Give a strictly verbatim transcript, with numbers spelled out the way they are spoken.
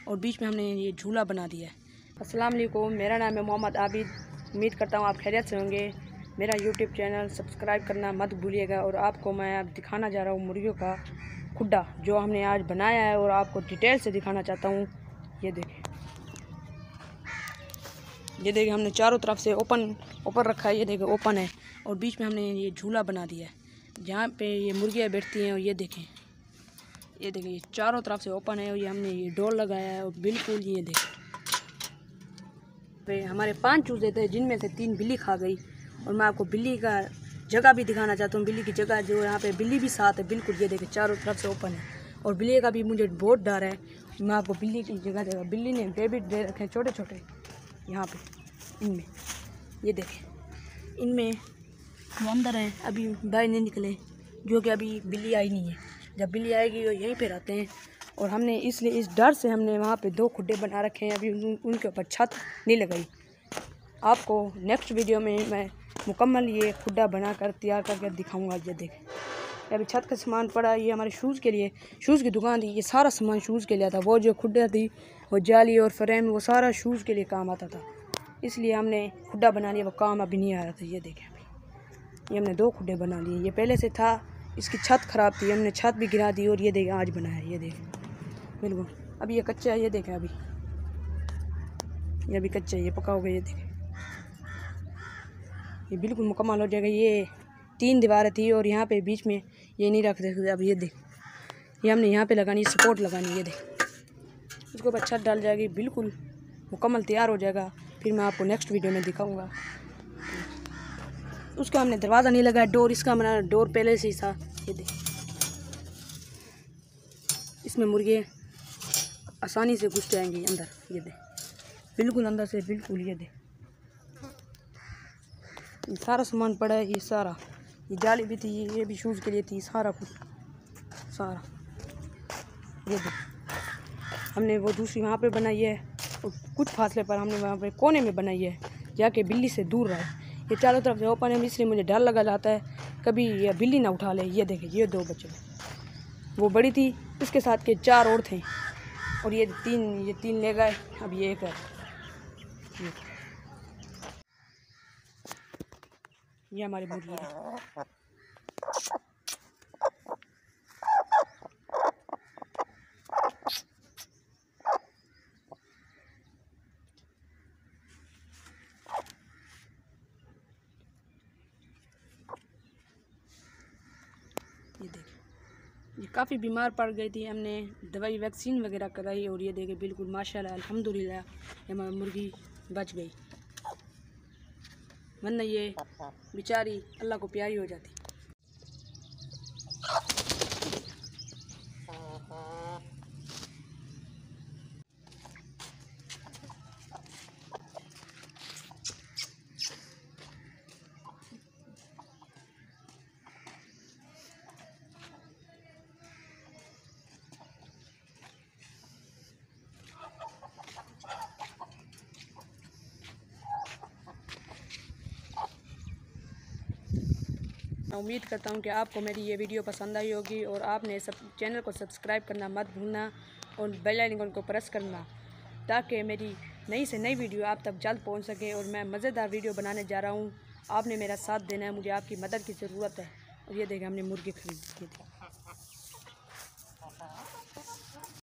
और बीच में हमने ये झूला बना दिया है। अस्सलाम वालेकुम, मेरा नाम है मोहम्मद आबिद। उम्मीद करता हूँ आप खैरियत से होंगे। मेरा यूट्यूब चैनल सब्सक्राइब करना मत भूलिएगा। और आपको मैं अब दिखाना जा रहा हूँ मुर्गियों का खुड्डा जो हमने आज बनाया है और आपको डिटेल से दिखाना चाहता हूँ। ये देखें, ये देखिए हमने चारों तरफ से ओपन ओपन रखा है। ये देखिए ओपन है और बीच में हमने ये झूला बना दिया है जहाँ पे ये मुर्गियाँ बैठती हैं। और ये देखें, ये देखिए ये चारों तरफ से ओपन है और ये हमने ये डोर लगाया है। और बिल्कुल ये देखें पे हमारे पांच चूजे थे जिनमें से तीन बिल्ली खा गई। और मैं आपको बिल्ली का जगह भी दिखाना चाहता हूँ। बिल्ली की जगह जो यहाँ पे बिल्ली भी साथ है। बिल्कुल ये देखिए चारों तरफ से ओपन है और बिल्ली का भी मुझे बहुत डर है। मैं आपको बिल्ली की जगह देगा। बिल्ली ने बेबी दे रखे हैं छोटे छोटे यहाँ पे इनमें। ये देखें इनमें वो अंदर हैं, अभी बाहर नहीं निकले, जो कि अभी बिल्ली आई नहीं है। जब बिल्ली आएगी वो यहीं पे रहते हैं। और हमने इसलिए इस डर से हमने वहाँ पे दो खुड्डे बना रखे हैं। अभी उन, उनके ऊपर छत नहीं लगाई। आपको नेक्स्ट वीडियो में मैं मुकम्मल ये खुड्डा बनाकर तैयार करके दिखाऊंगा। ये देखें अभी छत का सामान पड़ा। ये हमारे शूज़ के लिए, शूज़ की दुकान थी। ये सारा सामान शूज़ के लिए था। वो जो खुड्डा थी वो जाली और फ्रेम वो सारा शूज़ के लिए काम आता था। इसलिए हमने खुड्डा बना लिया। वो काम अभी नहीं आ रहा था। ये देखें अभी ये हमने दो खुड्डे बना लिए। ये पहले से था, इसकी छत ख़राब थी, हमने छत भी गिरा दी और ये देखें आज बनाया है। ये देखें बिल्कुल अभी ये कच्चा है। ये देखें अभी ये अभी कच्चा है, ये पका हो गया। ये देखें ये बिल्कुल मुकम्मल हो जाएगा। ये तीन दीवारें थी और यहाँ पे बीच में ये नहीं रख सकते। अब ये देख ये हमने यहाँ पे लगानी, सपोर्ट लगानी। ये देख उसके ऊपर छत डाल जाएगी, बिल्कुल मुकम्मल तैयार हो जाएगा। फिर मैं आपको नेक्स्ट वीडियो में दिखाऊंगा। उसका हमने दरवाज़ा नहीं लगाया, डोर इसका हमारा डोर पहले से ही था। ये देख इसमें मुर्गे आसानी से घुस जाएंगे अंदर। ये देख बिल्कुल अंदर से बिल्कुल। ये देख ये सारा सामान पड़ा है। ये सारा ये जाली भी थी, ये भी शूज़ के लिए थी, सारा कुछ सारा। ये देख हमने वो दूसरी वहाँ पे बनाई है और कुछ फासले पर हमने वहाँ पे कोने में बनाई है जाके बिल्ली से दूर रहे। ये चारों तरफ से ओपन है, इसलिए मुझे डर लगा जाता है कभी ये बिल्ली ना उठा ले। ये देखें ये दो बच्चे, वो बड़ी थी, इसके साथ के चार और थे और ये तीन ये तीन ले गए। अब ये एक है। ये, ये हमारी मुर्गी है। ये देखें ये काफ़ी बीमार पड़ गई थी, हमने दवाई वैक्सीन वगैरह कराई। और ये देखें बिल्कुल माशाल्लाह अल्हम्दुलिल्लाह ये हमारी मुर्गी बच गई, वरना ये बेचारी अल्लाह को प्यारी हो जाती। मैं उम्मीद करता हूँ कि आपको मेरी ये वीडियो पसंद आई होगी और आपने सब चैनल को सब्सक्राइब करना मत भूलना और बेल आइकन को प्रेस करना ताकि मेरी नई से नई वीडियो आप तक जल्द पहुँच सके। और मैं मज़ेदार वीडियो बनाने जा रहा हूँ, आपने मेरा साथ देना है, मुझे आपकी मदद की ज़रूरत है। और ये देखें हमने मुर्गी खरीदी थी।